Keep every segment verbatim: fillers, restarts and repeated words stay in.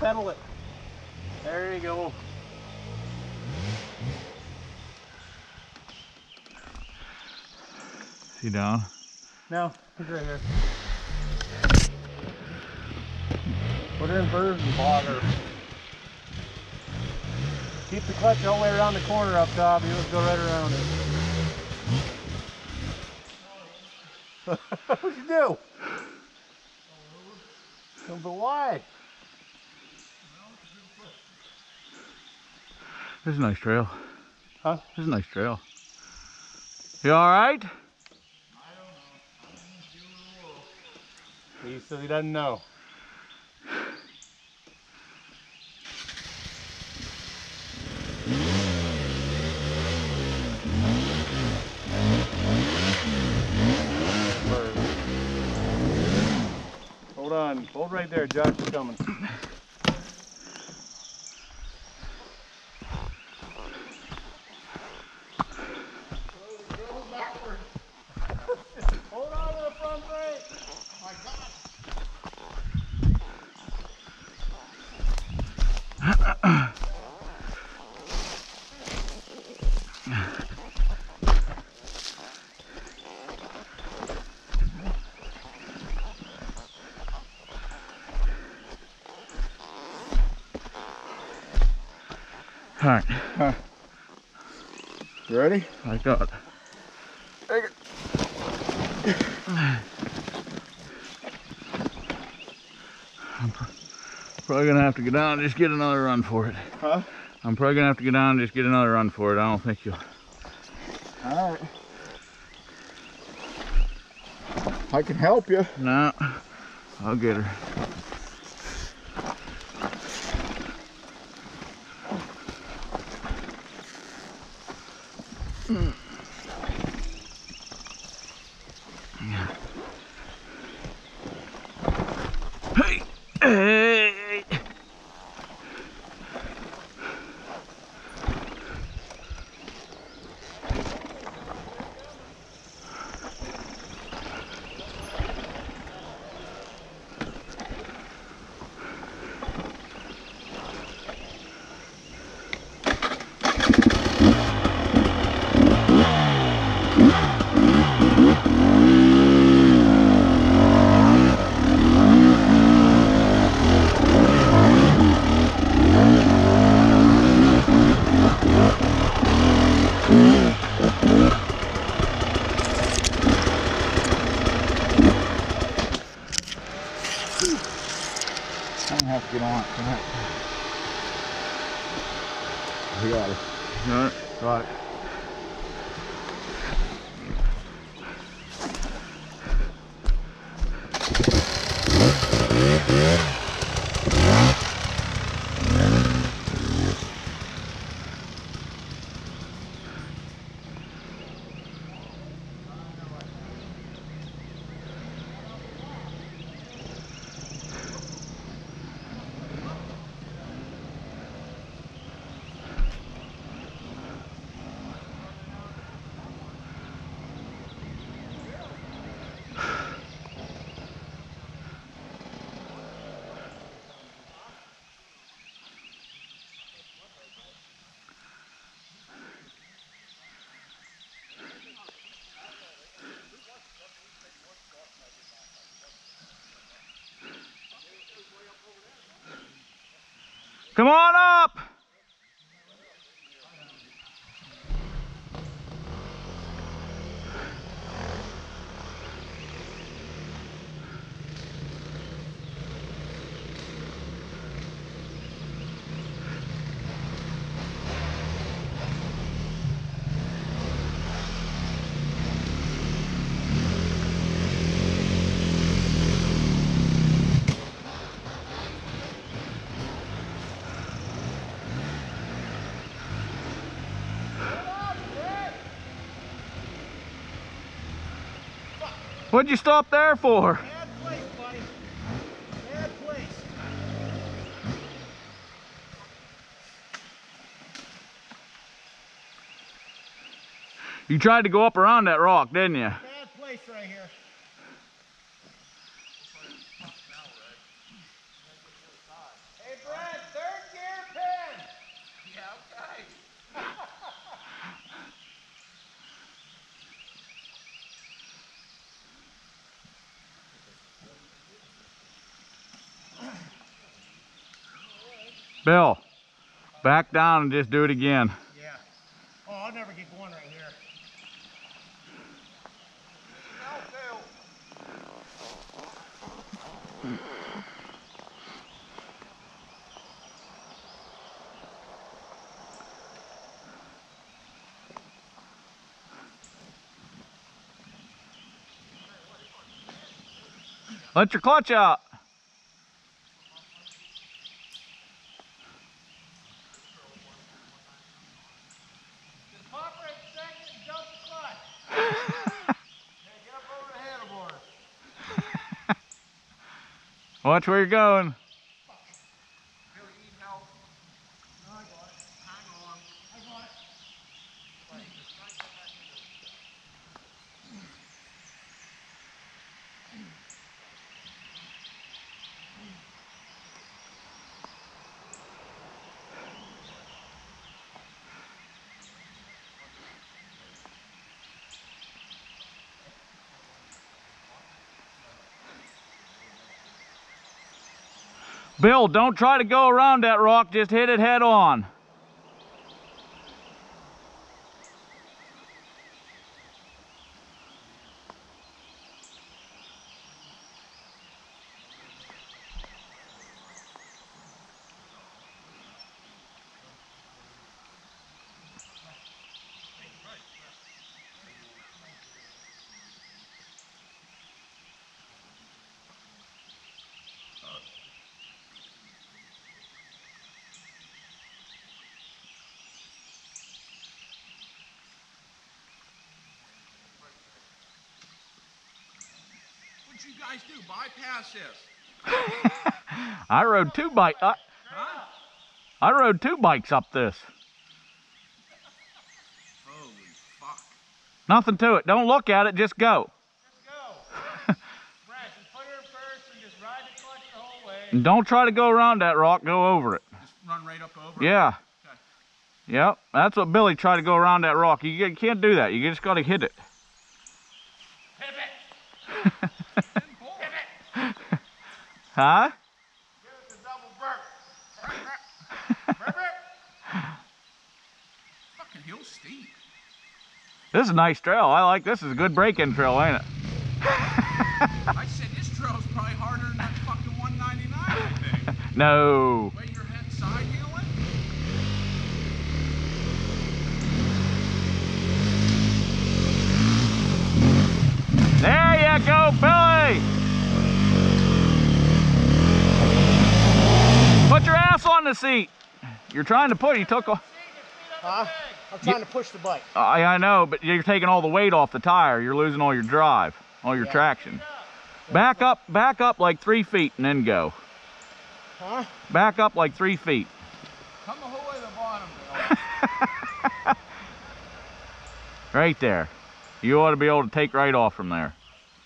pedal it. There you go. Is he down? No, he's right here. Put her in first and bogger. Keep the clutch all the way around the corner up top. You just go right around it. What'd you do? No, but why? This is a nice trail. Huh? This is a nice trail. You alright? I don't know. He says he doesn't know. Hold on. Hold right there. Josh is coming. Hold on to the front brake. My God. All right. Huh. You ready? I got it. Take it. I'm pr probably gonna have to go down and just get another run for it. Huh? I'm probably gonna have to go down and just get another run for it. I don't think you'll. All right. I can help you. No, I'll get her. Hey, hey. I'm gonna have to get on it tonight. We got it. Got it. Got it. Come on up! What'd you stop there for? Bad place, buddy. Bad place. You tried to go up around that rock, didn't you? Bad place right here. Hey, Brad. Bill, back down and just do it again. Yeah. Oh, I'll never get going right here. Let your clutch out. Just pop right second and dump the clutch. Hey, get up over the handlebars. Watch where you're going. Really need help. No, I got it. Hang on. I got it. Wait, just try to get back into it. Bill, don't try to go around that rock, just hit it head on. What'd you guys do? Bypass this? I rode two bike. I, Huh? I rode two bikes up this. Holy fuck. Nothing to it. Don't look at it. Just go. Let's go. Brad, just put her in first and just ride the clutch the whole way. And don't try to go around that rock. Go over it. Just run right up over it? Yeah. Okay. Yep. That's what Billy tried to go around that rock. You you can't do that. You just got to hit it. Pivot. Pivot. Huh? Give it the double burp. Burp, burp. Burp, burp. Fucking hill's steep. This is a nice trail. I like this. Is a good break-in trail, ain't it? I said this trail's probably harder than that fucking one ninety-nine, I think. No. Way your head side heeling? There you go, Billy. Put your ass on the seat. You're trying to put. You took. a- Huh? I'm trying to push the bike. I I know, but you're taking all the weight off the tire. You're losing all your drive, all your Yeah. traction. Back up, back up like three feet, and then go. Huh? Back up like three feet. Come the whole way to the bottom, Bill. Right there. You ought to be able to take right off from there.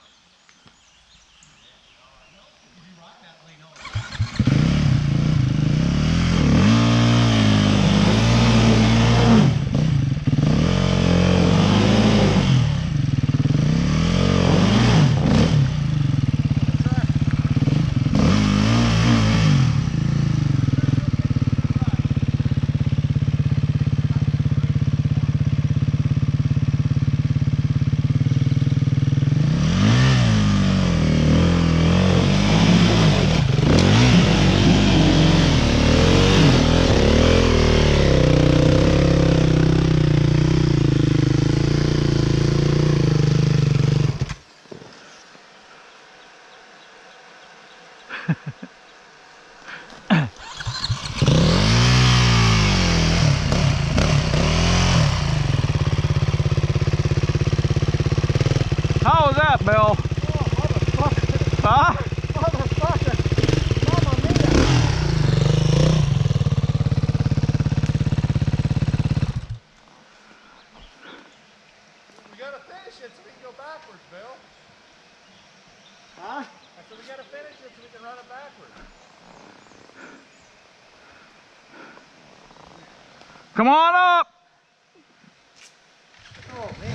How was that, Bill? Oh, motherfucker. Huh? Motherfucker. Mamma mia. We gotta finish it so we can go backwards, Bill. Huh? I said we gotta finish it so we can run it backwards. Come on up. Oh, man.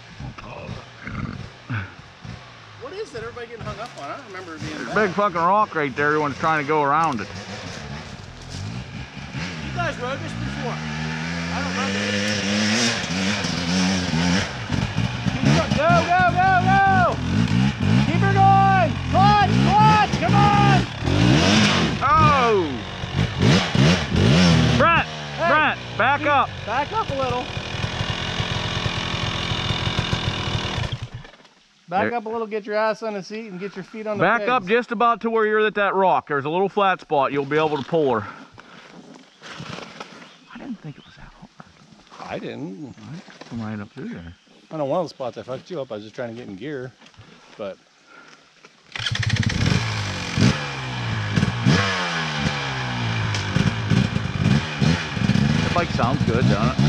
What is it? Everybody getting hung up on? I don't remember it being There's a bad. big fucking rock right there. Everyone's trying to go around it. guys rode this before. I don't remember this. Go, go, go, go! Keep her going! Clutch, clutch, come on! Oh! Brent, Hey, Brent, back keep- up. Back up a little. Back There- up a little, get your ass on the seat and get your feet on the Back pegs. up just about to where you're at that rock. There's a little flat spot. You'll be able to pull her. I didn't think it was that hard. I didn't. Come right up through there. I know one of the spots I fucked you up. I was just trying to get in gear, but The bike sounds good, doesn't it?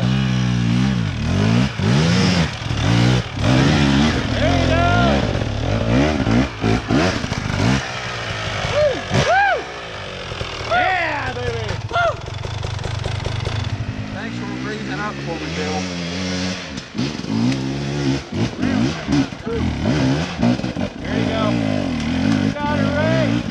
there you go. Woo, woo. Yeah, baby. Woo. Thanks for bringing that up for me, Bill. There you go. You got it, Ray.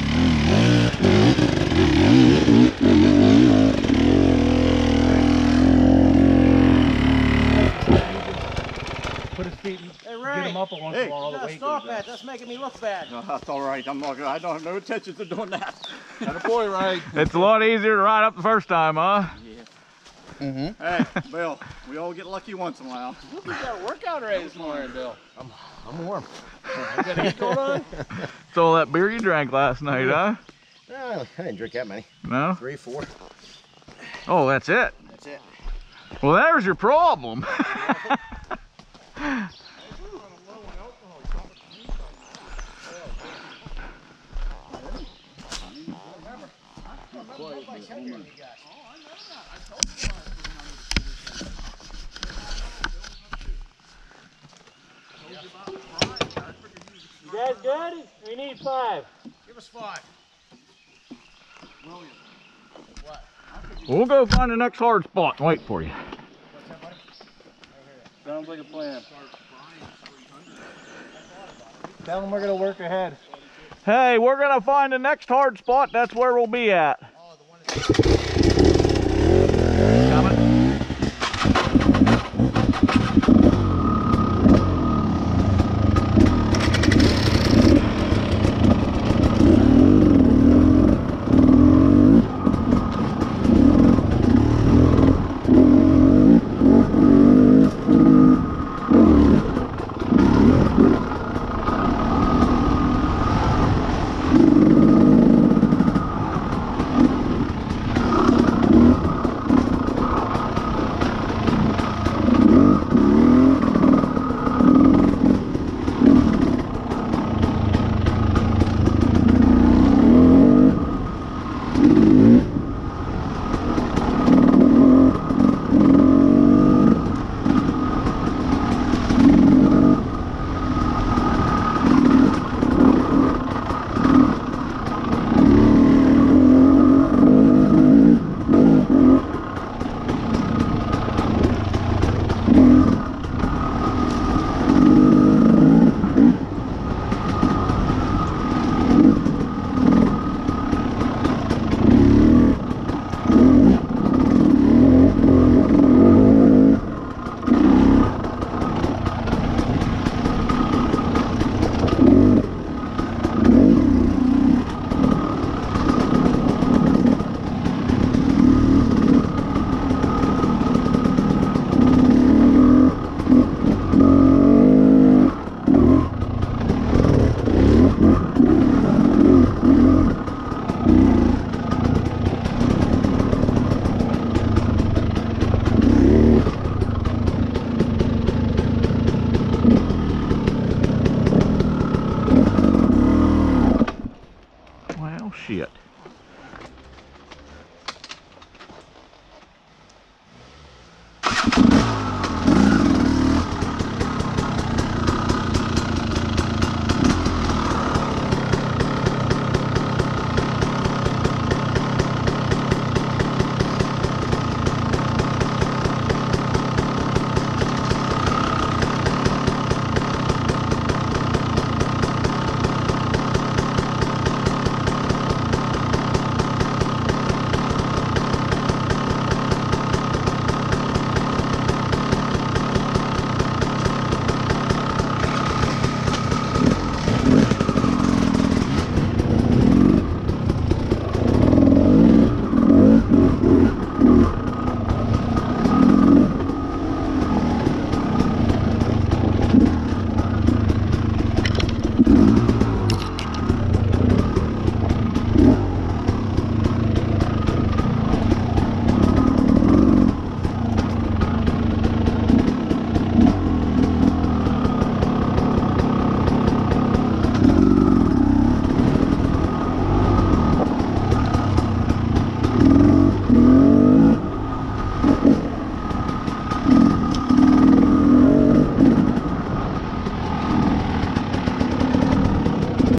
Put his feet, Hey, Ray. get him up once in a while. You gotta stop that. That's making me look bad. No, that's all right. I'm not. I don't have no intentions of doing that. Got a boy, Ray. It's a lot easier to ride up the first time, huh? Hey, Bill. We all get lucky once in a while. You got a workout Ray this morning, Bill. I'm, I'm warm. You got a heat going on? It's all that beer you drank last night, huh? No, I didn't drink that many. No? Three, four. Oh, that's it. That's it. Well, there's your problem. You guys good? We need five. Give us five. We'll go find the next hard spot and wait for you. Sounds like a plan. Tell them we're gonna work ahead. Hey, we're gonna find the next hard spot. That's where we'll be at. Oh, the one that's